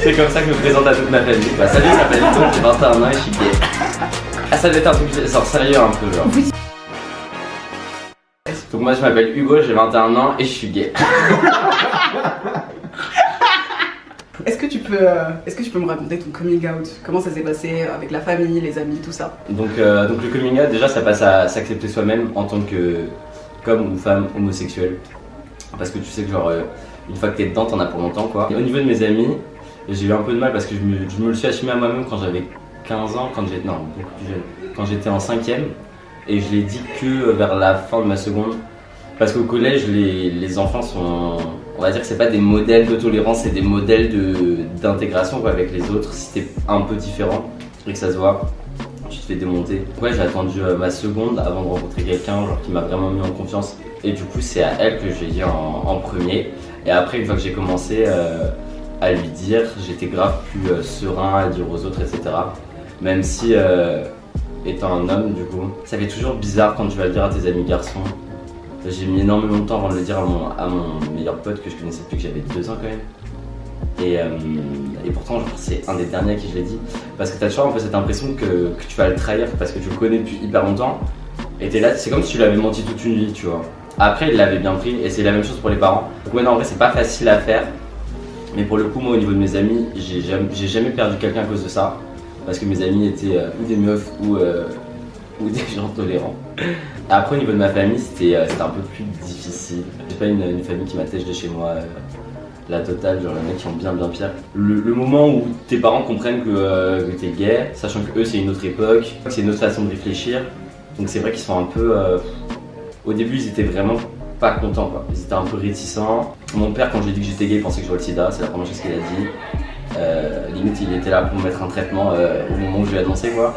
C'est comme ça que je me présente à toute ma famille. Bah salut, je m'appelle Hugo, j'ai 21 ans et je suis gay. Ah ça doit être un peu genre sérieux un peu genre. Donc moi je m'appelle Hugo, j'ai 21 ans et je suis gay. Est-ce que tu peux me raconter ton coming out? Comment ça s'est passé avec la famille, les amis, tout ça? Donc le coming out déjà ça passe à s'accepter soi-même en tant qu'homme ou femme homosexuelle. Parce que tu sais que genre une fois que t'es dedans t'en as pour longtemps quoi. Et au niveau de mes amis, j'ai eu un peu de mal parce que je me le suis assumé à moi-même quand j'avais 15 ans, beaucoup plus jeune, quand j'étais en 5ème. Et je l'ai dit que vers la fin de ma seconde. Parce qu'au collège, les enfants sont, on va dire que c'est pas des modèles de tolérance, c'est des modèles d'intégration avec les autres. Si t'es un peu différent et que ça se voit, tu te fais démonter. Ouais, j'ai attendu ma seconde avant de rencontrer quelqu'un qui m'a vraiment mis en confiance. Et du coup, c'est à elle que j'ai dit en premier. Et après, une fois que j'ai commencé à lui dire, j'étais grave plus serein à dire aux autres, etc. Même si, étant un homme, du coup, ça fait toujours bizarre quand tu vas le dire à tes amis garçons. J'ai mis énormément de temps avant de le dire à mon meilleur pote que je connaissais depuis que j'avais 2 ans quand même. Et pourtant c'est un des derniers à qui je l'ai dit. Parce que t'as toujours un peu cette impression que tu vas le trahir parce que tu le connais depuis hyper longtemps. Et t'es là, c'est comme si tu l'avais menti toute une vie, tu vois. Après il l'avait bien pris et c'est la même chose pour les parents. Donc ouais non, en vrai c'est pas facile à faire. Mais pour le coup moi au niveau de mes amis, j'ai jamais perdu quelqu'un à cause de ça. Parce que mes amis étaient ou des meufs ou des gens tolérants. Après au niveau de ma famille c'était un peu plus difficile. J'ai pas une famille qui m'attache de chez moi, la totale, genre les mecs qui ont bien pire. Le moment où tes parents comprennent que t'es gay, sachant que eux c'est une autre époque, c'est une autre façon de réfléchir. Donc c'est vrai qu'ils sont un peu... au début ils étaient vraiment pas contents quoi, ils étaient un peu réticents. Mon père quand j'ai dit que j'étais gay il pensait que j'avais le sida, c'est la première chose qu'il a dit. Limite il était là pour me mettre un traitement au moment où je lui ai annoncé quoi.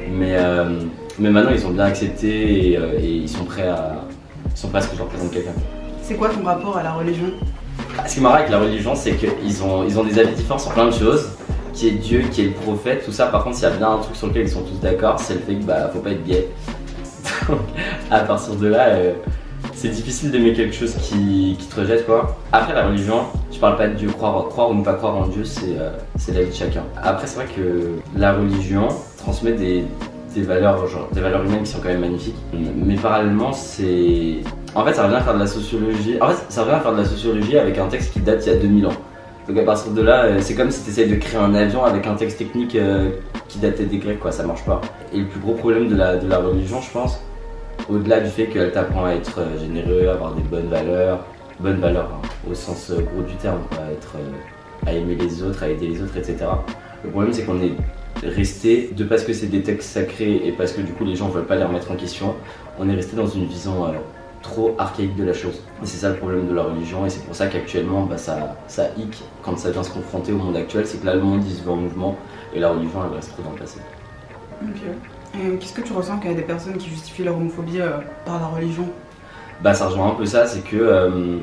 Mais maintenant ils ont bien accepté et ils sont prêts à ce que je représente quelqu'un. C'est quoi ton rapport à la religion? Ce qui est marrant avec la religion c'est qu'ils ont des avis différents sur plein de choses. Qui est Dieu, qui est le prophète, tout ça. Par contre s'il y a bien un truc sur lequel ils sont tous d'accord, c'est le fait que bah faut pas être gay. Donc à partir de là c'est difficile d'aimer quelque chose qui te rejette quoi. Après la religion, je parle pas de Dieu, croire ou ne pas croire en Dieu, c'est la vie de chacun. Après c'est vrai que la religion transmet des valeurs, genre, des valeurs humaines qui sont quand même magnifiques. Mais parallèlement c'est... En fait ça revient à faire de la sociologie. En fait ça revient à faire de la sociologie avec un texte qui date il y a 2000 ans. Donc à partir de là, c'est comme si tu essayes de créer un avion avec un texte technique qui datait des Grecs quoi, ça marche pas. Et le plus gros problème de la religion je pense, au-delà du fait qu'elle t'apprend à être généreux, à avoir des bonnes valeurs hein, au sens gros du terme, quoi, à aimer les autres, à aider les autres, etc. Le problème c'est qu'on est resté, de parce que c'est des textes sacrés et parce que du coup les gens veulent pas les remettre en question, on est resté dans une vision trop archaïque de la chose. Et c'est ça le problème de la religion et c'est pour ça qu'actuellement bah, ça hic quand ça vient se confronter au monde actuel, c'est que là le monde il se veut en mouvement et la religion elle reste trop dans le passé. Ok. Qu'est-ce que tu ressens qu'il y a des personnes qui justifient leur homophobie par la religion? Bah ça rejoint un peu ça, c'est que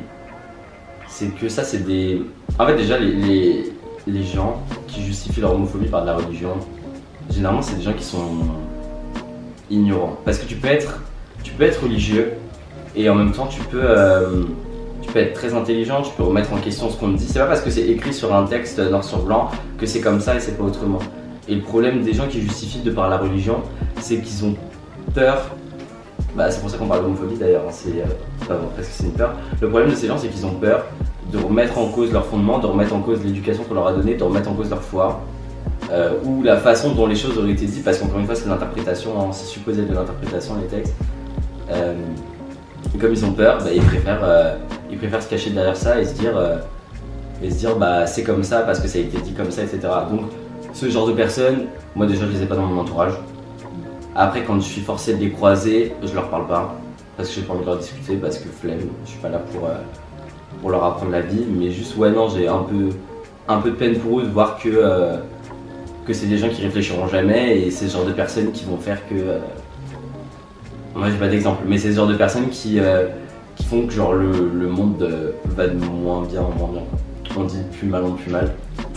ça c'est des... En fait déjà les gens qui justifient leur homophobie par de la religion, généralement c'est des gens qui sont ignorants. Parce que tu peux être religieux et en même temps tu peux être très intelligent, tu peux remettre en question ce qu'on te dit. C'est pas parce que c'est écrit sur un texte noir sur blanc que c'est comme ça et c'est pas autrement. Et le problème des gens qui justifient de par la religion, c'est qu'ils ont peur. Bah, c'est pour ça qu'on parle d'homophobie d'ailleurs, hein, c'est pas bon, parce que c'est une peur. Le problème de ces gens, c'est qu'ils ont peur de remettre en cause leurs fondements, de remettre en cause l'éducation qu'on leur a donnée, de remettre en cause leur foi, ou la façon dont les choses auraient été dites, parce qu'encore une fois, c'est l'interprétation, hein, c'est supposé de l'interprétation, les textes. Et comme ils ont peur, bah, ils préfèrent se cacher derrière ça et se dire bah c'est comme ça parce que ça a été dit comme ça, etc. Donc, ce genre de personnes, moi déjà je les ai pas dans mon entourage. Après quand je suis forcé de les croiser, je leur parle pas. Parce que j'ai pas envie de leur discuter, parce que flemme, je suis pas là pour leur apprendre la vie. Mais juste ouais non, j'ai un peu de peine pour eux de voir que c'est des gens qui réfléchiront jamais. Et c'est ce genre de personnes qui vont faire que... Moi j'ai pas d'exemple, mais c'est ce genre de personnes qui font que genre le monde va de moins bien en moins bien. On dit plus mal en plus mal.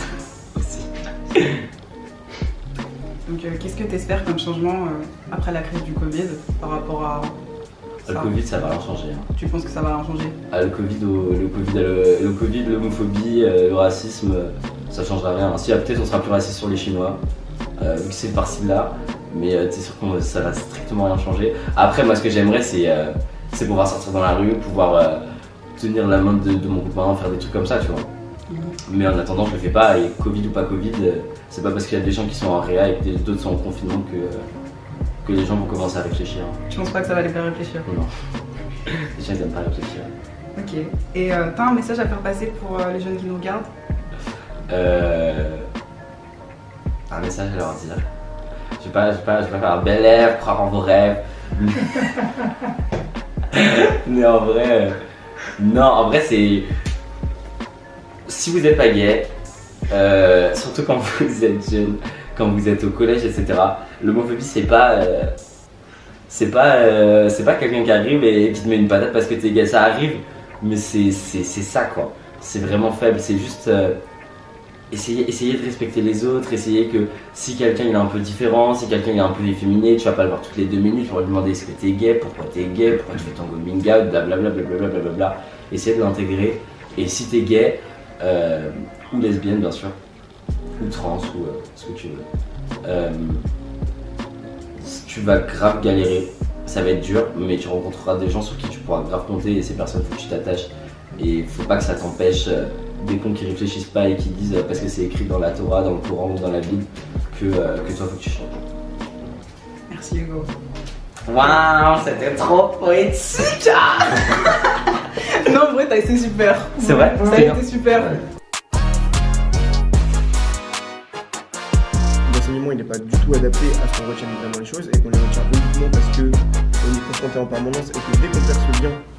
Donc qu'est-ce que tu espères comme changement après la crise du Covid par rapport à ça? Le Covid ça va rien changer. Hein. Tu penses que ça va rien changer? Le Covid, l'homophobie, le racisme, ça changera rien. Si peut-être on sera plus raciste sur les Chinois, vu que c'est par-ci là, mais c'est sûr que ça va strictement rien changer. Après, moi ce que j'aimerais c'est pouvoir sortir dans la rue, pouvoir tenir la main de mon copain, faire des trucs comme ça, tu vois. Mais en attendant, je le fais pas, et Covid ou pas Covid, c'est pas parce qu'il y a des gens qui sont en réa et que d'autres sont en confinement que les gens vont commencer à réfléchir. Tu penses pas que ça va les faire réfléchir? Non. Les gens ils aiment pas réfléchir. Ok. Et t'as un message à faire passer pour les jeunes qui nous regardent? Un message à leur dire. Je vais pas faire un bel rêve, croire en vos rêves. Mais en vrai, non, en vrai c'est. Si vous n'êtes pas gay, surtout quand vous êtes jeune, quand vous êtes au collège, etc. L'homophobie c'est pas quelqu'un qui arrive et qui te met une patate parce que t'es gay. Ça arrive, mais c'est ça quoi. C'est vraiment faible. C'est juste essayer de respecter les autres, essayer que si quelqu'un il est un peu différent, si quelqu'un il est un peu efféminé, tu vas pas le voir toutes les 2 minutes, tu vas lui demander est-ce que t'es gay, pourquoi tu fais ton coming out, blablabla, blablabla. Essayer de l'intégrer. Et si t'es gay, ou lesbienne bien sûr, ou trans, ou ce que tu veux, tu vas grave galérer, ça va être dur, mais tu rencontreras des gens sur qui tu pourras grave compter et ces personnes, faut que tu t'attaches. Et faut pas que ça t'empêche, des cons qui réfléchissent pas et qui disent parce que c'est écrit dans la Torah, dans le Coran ou dans la Bible, que toi faut que tu changes. Merci Hugo. Waouh, c'était trop poétique. Non, en vrai, t'as été super. C'est vrai? Ça a été super. L'enseignement il n'est pas du tout adapté à ce qu'on retienne vraiment les choses et qu'on les retient uniquement parce qu'on est confronté en permanence et que dès qu'on perd ce lien